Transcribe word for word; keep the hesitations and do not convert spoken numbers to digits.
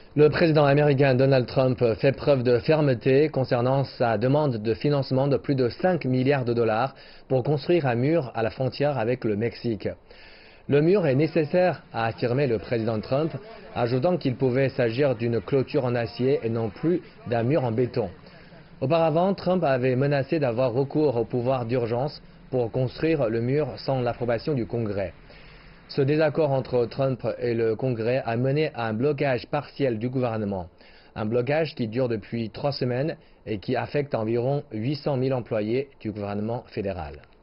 Le président américain Donald Trump fait preuve de fermeté concernant sa demande de financement de plus de cinq milliards de dollars pour construire un mur à la frontière avec le Mexique. Le mur est nécessaire, a affirmé le président Trump, ajoutant qu'il pouvait s'agir d'une clôture en acier et non plus d'un mur en béton. Auparavant, Trump avait menacé d'avoir recours au pouvoir d'urgence pour construire le mur sans l'approbation du Congrès. Ce désaccord entre Trump et le Congrès a mené à un blocage partiel du gouvernement. Un blocage qui dure depuis trois semaines et qui affecte environ huit cent mille employés du gouvernement fédéral.